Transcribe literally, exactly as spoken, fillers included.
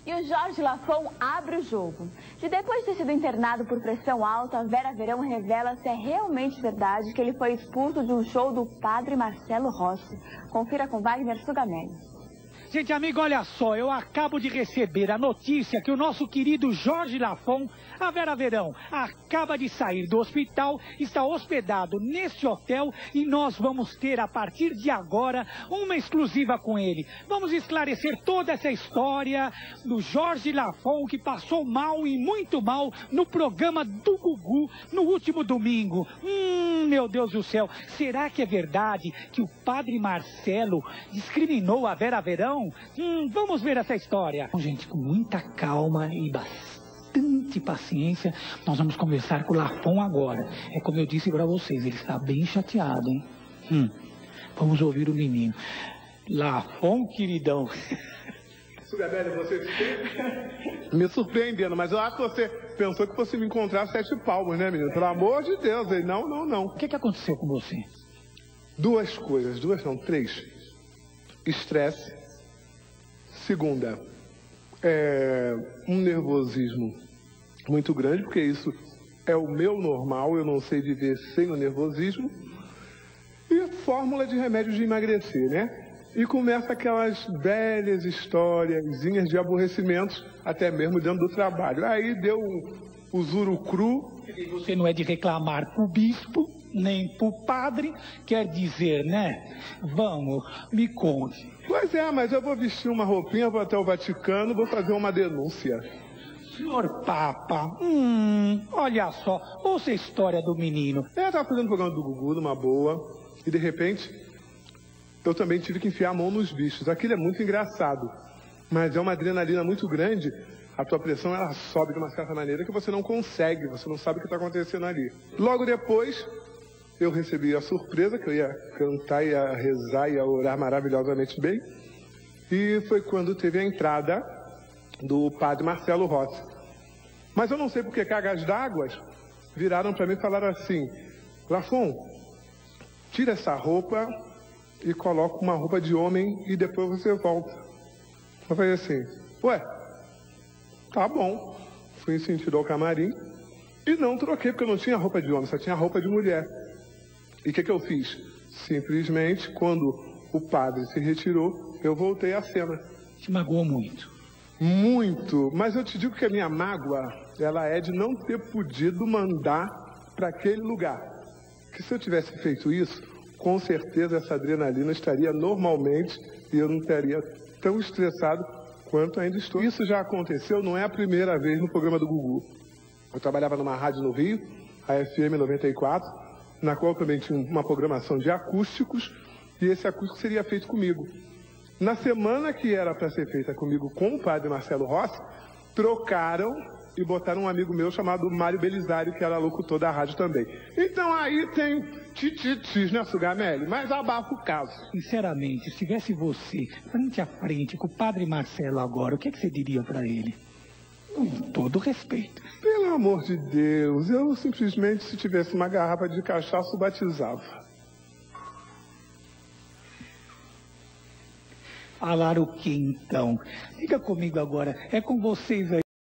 E o Jorge Lafon abre o jogo. De depois de ter sido internado por pressão alta, Vera Verão revela se é realmente verdade que ele foi expulso de um show do padre Marcelo Rossi. Confira com Wagner Sugamelli. Gente, amigo, olha só, eu acabo de receber a notícia que o nosso querido Jorge Lafon, a Vera Verão, acaba de sair do hospital, está hospedado neste hotel e nós vamos ter, a partir de agora, uma exclusiva com ele. Vamos esclarecer toda essa história do Jorge Lafon, que passou mal e muito mal no programa do Gugu no último domingo. Hum, meu Deus do céu, será que é verdade que o padre Marcelo discriminou a Vera Verão? Hum, vamos ver essa história. Bom, gente, com muita calma e bastante paciência, nós vamos conversar com o Lafon agora. É como eu disse para vocês, ele está bem chateado, hein? Hum, vamos ouvir o menino. Lafon, queridão. Sugamelli, você me surpreendendo, mas eu acho que você pensou que fosse me encontrar sete palmos, né, menino? Pelo amor de Deus, hein? Não, não, não. O que, que aconteceu com você? Duas coisas, duas não, três. Estresse. Segunda, é um nervosismo muito grande, porque isso é o meu normal, eu não sei viver sem o nervosismo. E fórmula de remédio de emagrecer, né? E começa aquelas velhas historiazinhas de aborrecimentos, até mesmo dentro do trabalho. Aí deu o Zurucru. Você não é de reclamar pro bispo, nem pro padre, quer dizer, né? Vamos, me conte. Pois é, mas eu vou vestir uma roupinha, vou até o Vaticano, vou fazer uma denúncia. Senhor Papa, hum, olha só, ouça a história do menino. É, eu tava fazendo o programa do Gugu, numa boa, e de repente, eu também tive que enfiar a mão nos bichos. Aquilo é muito engraçado, mas é uma adrenalina muito grande, a tua pressão ela sobe de uma certa maneira que você não consegue, você não sabe o que está acontecendo ali. Logo depois, eu recebi a surpresa que eu ia cantar, ia rezar, ia orar maravilhosamente bem. E foi quando teve a entrada do padre Marcelo Rossi. Mas eu não sei porque cagas d'água viraram para mim e falaram assim: Lafon, tira essa roupa e coloca uma roupa de homem e depois você volta. Eu falei assim, ué, tá bom. Fui em sentido ao camarim e não troquei porque eu não tinha roupa de homem, só tinha roupa de mulher. E o que, que eu fiz? Simplesmente, quando o padre se retirou, eu voltei à cena. Te magoou muito? Muito. Mas eu te digo que a minha mágoa, ela é de não ter podido mandar para aquele lugar. Que se eu tivesse feito isso, com certeza essa adrenalina estaria normalmente e eu não estaria tão estressado quanto ainda estou. Isso já aconteceu, não é a primeira vez no programa do Gugu. Eu trabalhava numa rádio no Rio, a F M noventa e quatro, na qual também tinha uma programação de acústicos, e esse acústico seria feito comigo. Na semana que era para ser feita comigo com o padre Marcelo Rossi, trocaram e botaram um amigo meu chamado Mário Belisário, que era locutor da rádio também. Então aí tem tititis, né, Sugamelli? Mas abafa o caso. Sinceramente, se tivesse você frente a frente com o padre Marcelo agora, o que, que você diria para ele? Com todo respeito. Pelo amor de Deus, eu simplesmente, se tivesse uma garrafa de cachaça, batizava. Falar o que então? Fica comigo agora, é com vocês aí.